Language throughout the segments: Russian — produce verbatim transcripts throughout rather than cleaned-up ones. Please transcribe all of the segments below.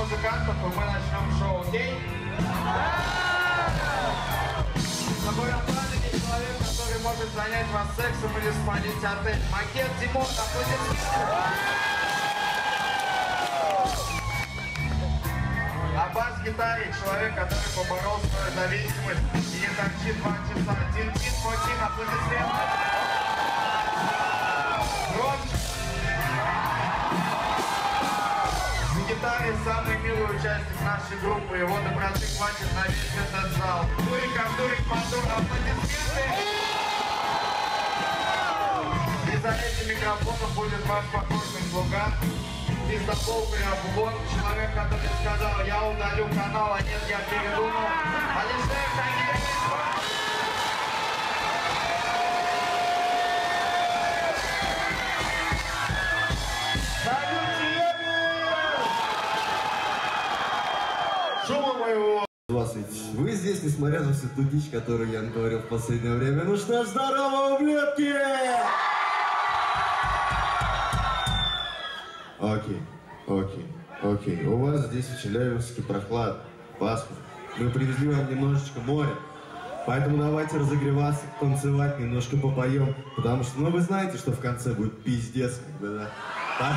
музыкантов, и мы начнем шоу, окей? Собой оправданный человек, который может занять вас сексом или спалить отель. Макет Димон, аплодисменты. На бас-гитаре человек, который поборол свою зависимость и не торчит два часа. Тин-Тин, Фотин, аплодисменты. Громче. На гитаре самый милый участник нашей группы. Его доброты хватит на весь этот зал. Дурик, Артурик, Мандур, аплодисменты. И за этим микрофоном будет ваш покорный слуга. Пиздопол Грабулон, человек, который сказал: я удалю канал, а нет, я передумал. Алишер Тагирович. Шума моего. Вы здесь, несмотря на всю ту дичь, которую я натворил в последнее время. Ну что ж, здорово, ублюдки! Окей, окей, окей. У вас здесь в Челябинске прохладно, пасмурно. Мы привезли вам немножечко моря. Поэтому давайте разогреваться, танцевать, немножко попоем. Потому что, ну вы знаете, что в конце будет пиздец, как бы, да?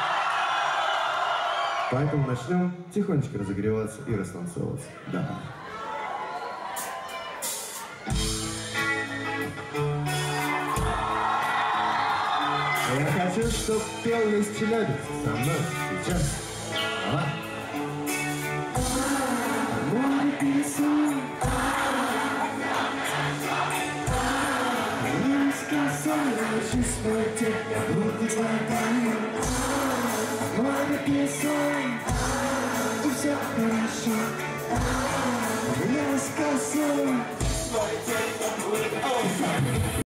Поэтому начнем тихонечко разогреваться и растанцовываться. Да. Я хочу, чтоб пел весь Челябинск со мной сейчас. Давай. Море песен, не сказала, чувствую тебя, будто вода. Море песен, и все хорошо. Я сказал, море песен, будет.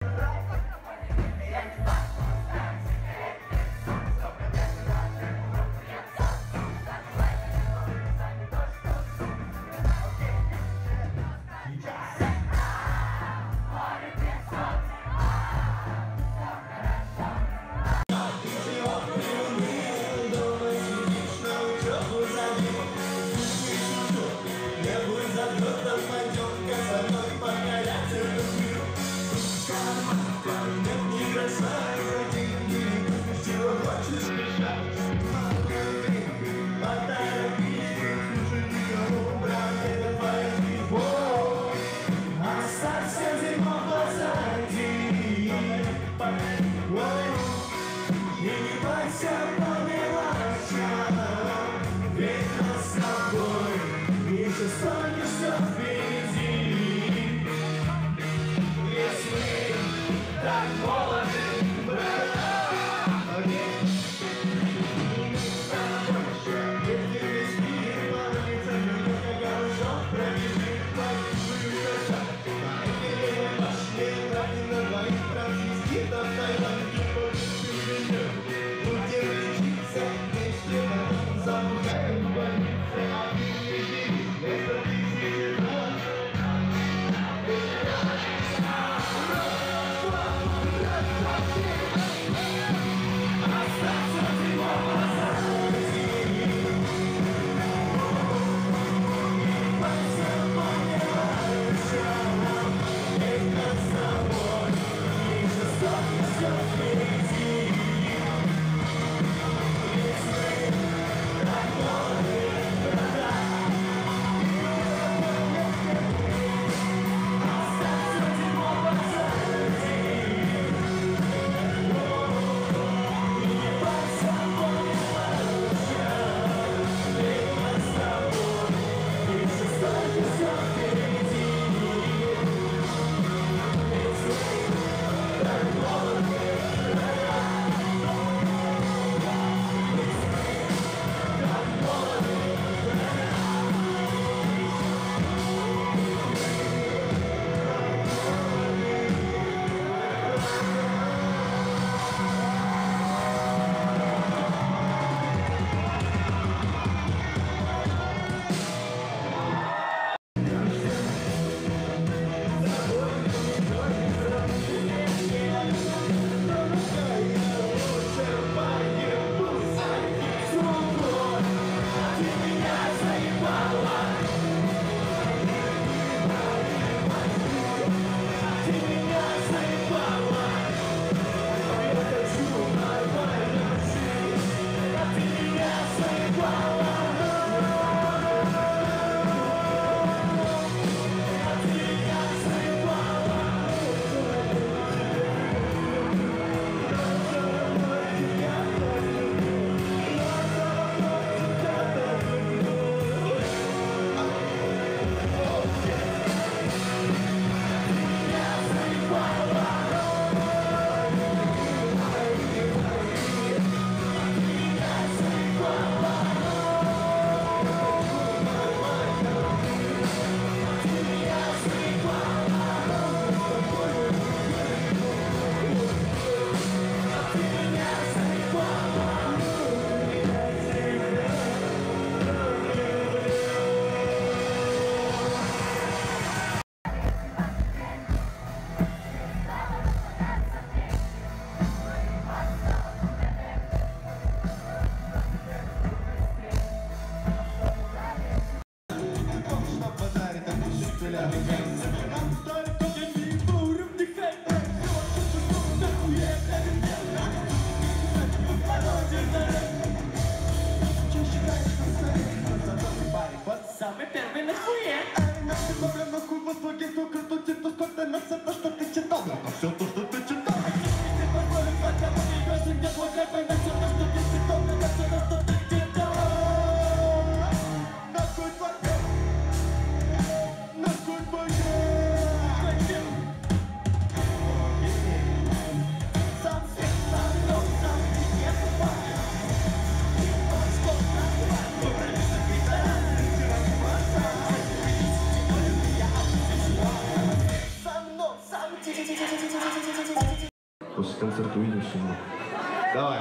почему. Давай.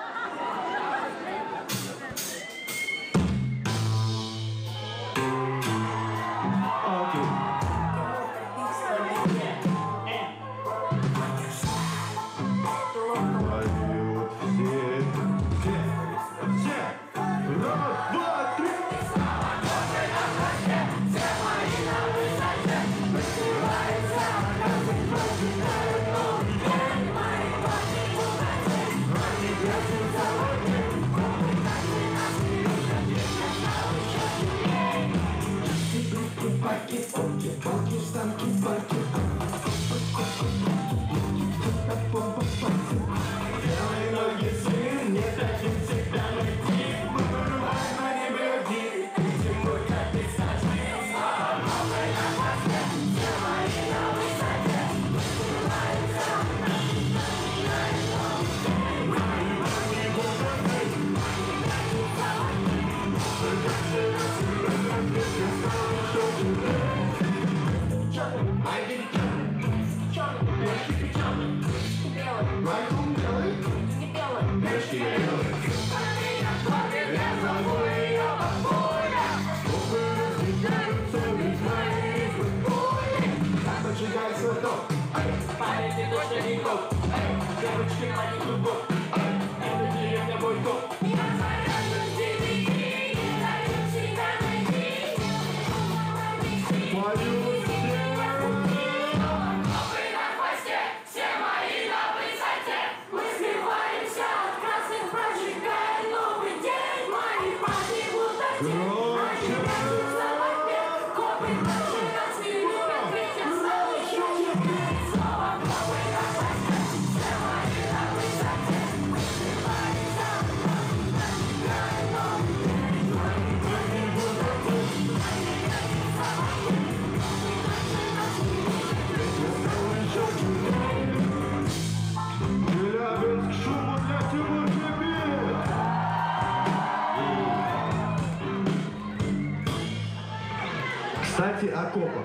Кстати, о копах.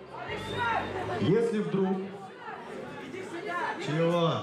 Если вдруг... Чего?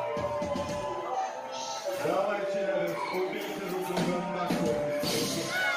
Давай, Челябинск, убейте друг друга нахуй.